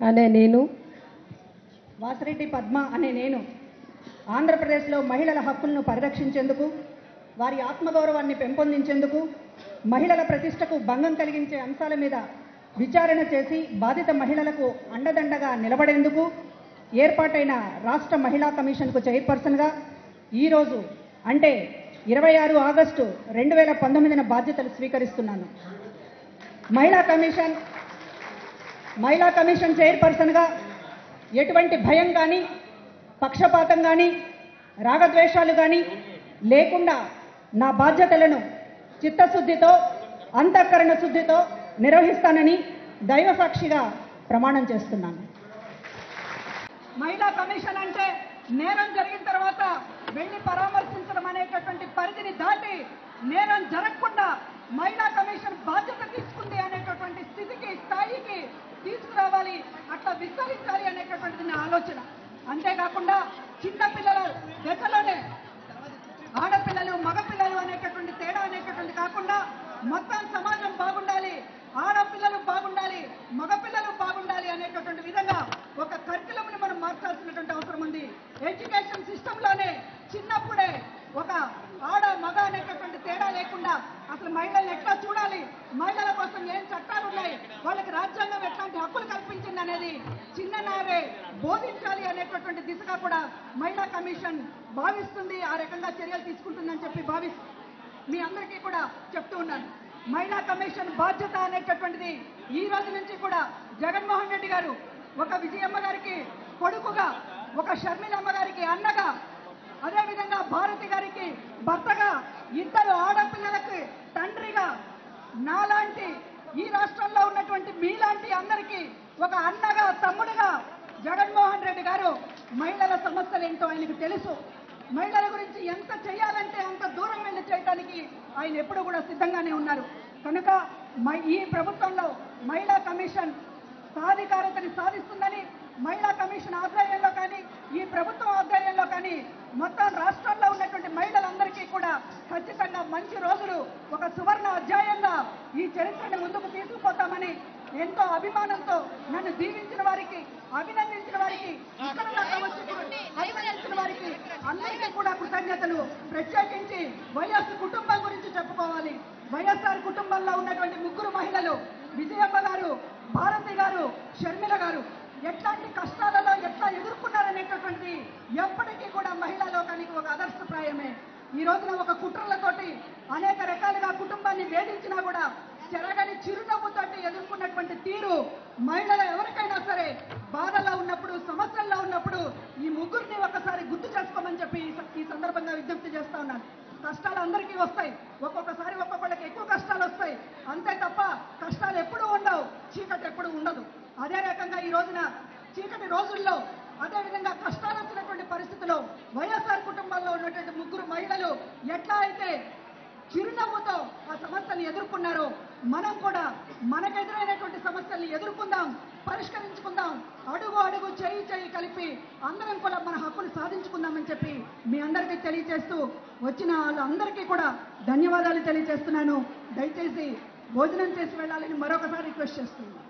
అనే నేను, వాసిరెడ్డి పద్మ అనే నేను ఆంధ్రప్రదేశ్లో మహిళల హక్కులను పరిరక్షించేందుకు, వారి ఆత్మగౌరవాన్ని పెంపొందించేందుకు, మహిళల ప్రతిష్టకు భంగం కలిగించే అంశాల మీద విచారణ చేసి బాధిత మహిళలకు అండదండగా నిలబడేందుకు ఏర్పాటైన రాష్ట్ర మహిళా కమిషన్కు చైర్పర్సన్గా ఈరోజు అంటే 26 ఆగస్టు 2019న బాధ్యతలు స్వీకరిస్తున్నాను. మహిళా కమిషన్ చైర్పర్సన్గా ఎటువంటి భయం కానీ, పక్షపాతం కానీ, రాగద్వేషాలు కానీ లేకుండా నా బాధ్యతలను చిత్తశుద్ధితో, అంతఃకరణ శుద్ధితో నిర్వహిస్తానని దైవసాక్షిగా ప్రమాణం చేస్తున్నాను. మహిళా కమిషన్ అంటే నేరం జరిగిన తర్వాత వెళ్ళి పరామర్శించడం అనేటటువంటి పరిధిని దాటి నేరం జరగకుండా మహిళా కమిషన్ బాధ్యత తీసుకుంది అనేటటువంటి స్థితికి, స్థాయికి తీసుకురావాలి, అట్లా విస్తరించాలి అనేటటువంటిది నా ఆలోచన. అంతేకాకుండా చిన్నపిల్లల దశలోనే ఆడపిల్లలు, మగపిల్లలు అనేటటువంటి తేడా అనేటటువంటి కాకుండా మొత్తం సమాజం బాగుండాలి, ఆడపిల్లలు బాగుండాలి, మగపిల్లలు బాగుండాలి అనేటటువంటి విధంగా ఒక కరికులంని మనం మార్చాల్సినటువంటి అవసరం ఉంది. ఎడ్యుకేషన్ సిస్టంలోనే చిన్నప్పుడే ఒక ఆడ మగ అనేటటువంటి తేడా లేకుండా అసలు మహిళల్ని ఎట్లా చూడాలి, మహిళల కోసం ఏం చట్టాలు ఉన్నాయి, వాళ్ళకి రాజ్యాంగం ఎట్లాంటి హక్కులు కల్పించింది అనేది చిన్ననాడే బోధించాలి అనేటటువంటి దిశగా కూడా మహిళా కమిషన్ భావిస్తుంది, ఆ రకంగా చర్యలు తీసుకుంటుందని చెప్పి మీ అందరికీ కూడా చెప్తూ ఉన్నాను. మహిళా కమిషన్ బాధ్యత అనేటటువంటిది ఈ రోజు నుంచి కూడా జగన్మోహన్ రెడ్డి గారు ఒక విజయమ్మ గారికి కొడుకుగా, ఒక షర్మిలమ్మ గారికి అన్నగా, అదేవిధంగా భారతి గారికి భర్తగా, ఇద్దరు ఆడపిల్లలకు తండ్రిగా, నాలాంటి ఈ రాష్ట్రంలో ఉన్నటువంటి మీలాంటి అందరికీ ఒక అన్నగా, తమ్ముడుగా జగన్మోహన్ రెడ్డి గారు మహిళల సమస్యలు ఏంటో ఆయనకు తెలుసు. మహిళల గురించి ఎంత చేయాలంటే అంత దూరం వెళ్ళి చేయడానికి ఆయన ఎప్పుడు కూడా సిద్ధంగానే ఉన్నారు. కనుక ఈ ప్రభుత్వంలో మహిళా కమిషన్ సాధికారతని సాధిస్తుందని, మహిళా కమిషన్ ఆధ్వర్యంలో కానీ, ఈ ప్రభుత్వం ఆధ్వర్యంలో కానీ మొత్తం రాష్ట్రాల్లో ఉన్నటువంటి మహిళలందరికీ కూడా ఖచ్చితంగా మంచి రోజులు, ఒక సువర్ణ అధ్యాయంగా ఈ చరిత్రని ముందుకు తీసుకుపోతామని ఎంతో అభిమానంతో నన్ను దీవించిన వారికి, అభినందించిన వారికి, అభినందించిన వారికి అందరికీ కూడా కృతజ్ఞతలు. ప్రత్యేకించి వైఎస్ కుటుంబం గురించి చెప్పుకోవాలి. వైఎస్ఆర్ కుటుంబంలో ఉన్నటువంటి ముగ్గురు మహిళలు, విజయమ్మ గారు, భారతి గారు, షర్మిల గారు ఎట్లాంటి కష్టాలలో ఎట్లా ఎదుర్కొన్నారనేటటువంటి ఎప్పటికీ కూడా మహిళా లోకానికి ఒక ఆదర్శప్రాయమే. ఈ రోజున ఒక కుట్రలతోటి అనేక రకాలుగా కుటుంబాన్ని వేధించినా కూడా చెరగని చిరునవ్వుతోటి ఎదుర్కొన్నటువంటి తీరు మహిళలు ఎవరికైనా సరే బాధల్లో ఉన్నప్పుడు, సమస్యల్లో ఉన్నప్పుడు ఈ ముగ్గురిని ఒకసారి గుర్తు చేసుకోమని చెప్పి ఈ సందర్భంగా విజ్ఞప్తి చేస్తా ఉన్నాను. కష్టాలు అందరికీ వస్తాయి, ఒక్కొక్కసారి ఒక్కొక్కళ్ళకి ఎక్కువ కష్టాలు వస్తాయి, అంతే తప్ప కష్టాలు ఎప్పుడూ ఉండవు, చీకటి ఎప్పుడు ఉండదు. అదే రకంగా ఈ రోజున చీకటి రోజుల్లో, అదేవిధంగా కష్టాలు వచ్చినటువంటి పరిస్థితుల్లో వైఎస్ఆర్ కుటుంబాల్లో ఉన్నటువంటి ముగ్గురు మహిళలు ఎట్లా అయితే చిరునవ్వుతో ఆ సమస్యను ఎదుర్కొన్నారో మనం కూడా మనకెదురైనటువంటి సమస్యల్ని ఎదుర్కొందాం, పరిష్కరించుకుందాం, అడుగు అడుగు చేయి కలిపి అందరం కూడా మన హక్కును సాధించుకుందామని చెప్పి మీ అందరికీ తెలియజేస్తూ వచ్చిన వాళ్ళందరికీ కూడా ధన్యవాదాలు తెలియజేస్తున్నాను. దయచేసి భోజనం చేసి వెళ్ళాలని మరొకసారి రిక్వెస్ట్ చేస్తున్నాను.